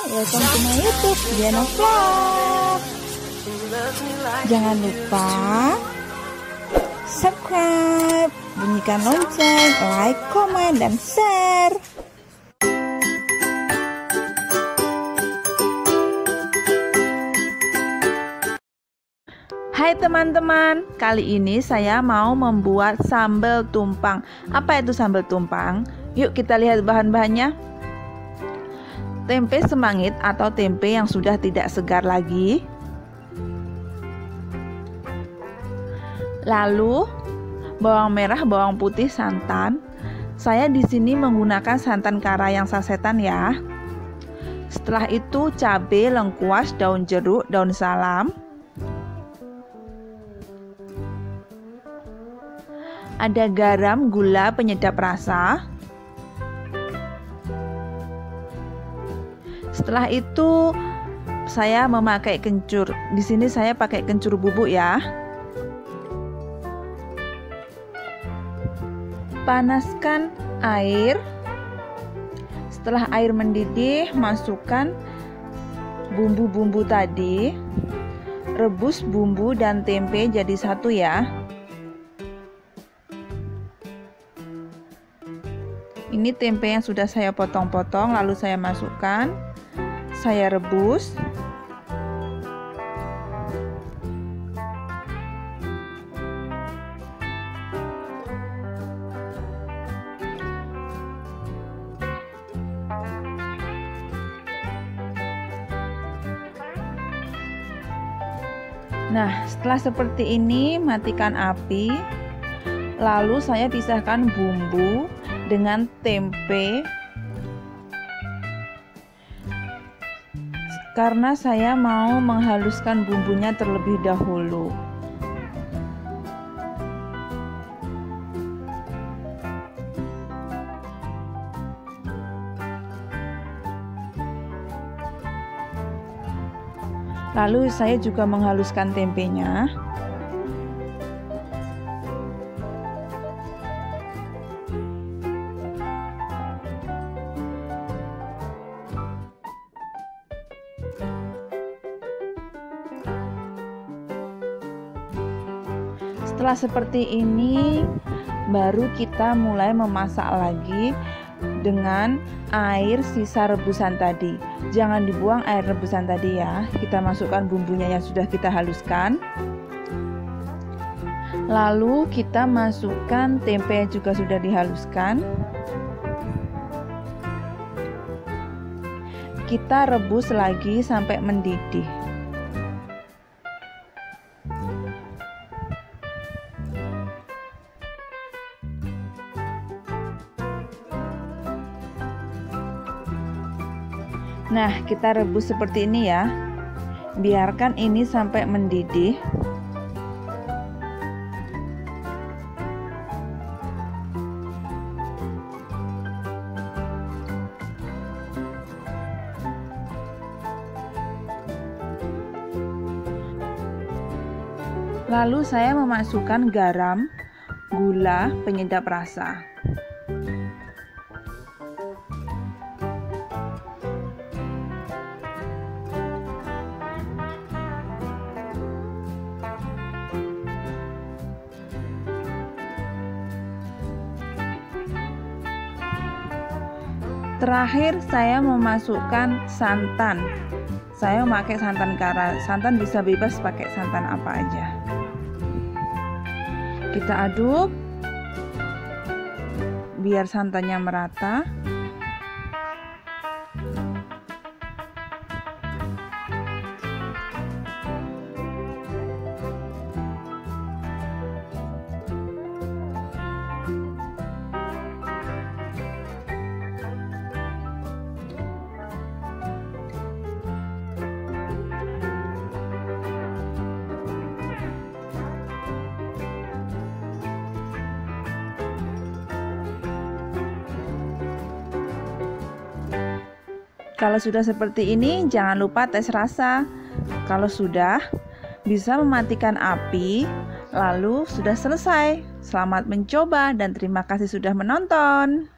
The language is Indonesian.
welcome to my YouTube, Diana Vlog. Jangan lupa subscribe, bunyikan lonceng, like, komen, dan share. Hai teman-teman, kali ini saya mau membuat sambal tumpang. Apa itu sambal tumpang? Yuk kita lihat bahan-bahannya. Tempe semangit atau tempe yang sudah tidak segar lagi. Lalu bawang merah, bawang putih, santan. Saya di sini menggunakan santan kara yang sasetan ya. Setelah itu cabai, lengkuas, daun jeruk, daun salam. Ada garam, gula, penyedap rasa. Setelah itu saya memakai kencur. Di sini saya pakai kencur bubuk ya. Panaskan air. Setelah air mendidih, masukkan bumbu-bumbu tadi. Rebus bumbu dan tempe jadi satu ya. Ini tempe yang sudah saya potong-potong, lalu saya masukkan, saya rebus. Nah, setelah seperti ini, matikan api. Lalu saya pisahkan bumbu dengan tempe, karena saya mau menghaluskan bumbunya terlebih dahulu. Lalu saya juga menghaluskan tempenya. Setelah seperti ini, baru kita mulai memasak lagi dengan air sisa rebusan tadi. Jangan dibuang air rebusan tadi ya. Kita masukkan bumbunya yang sudah kita haluskan. Lalu kita masukkan tempe yang juga sudah dihaluskan. Kita rebus lagi sampai mendidih. Nah, kita rebus seperti ini ya. Biarkan ini sampai mendidih. Lalu saya memasukkan garam, gula, penyedap rasa. Terakhir saya memasukkan santan. Saya memakai santan kara. Santan bisa bebas pakai santan apa aja. Kita aduk biar santannya merata. Kalau sudah seperti ini, jangan lupa tes rasa. Kalau sudah, bisa mematikan api, lalu sudah selesai. Selamat mencoba dan terima kasih sudah menonton.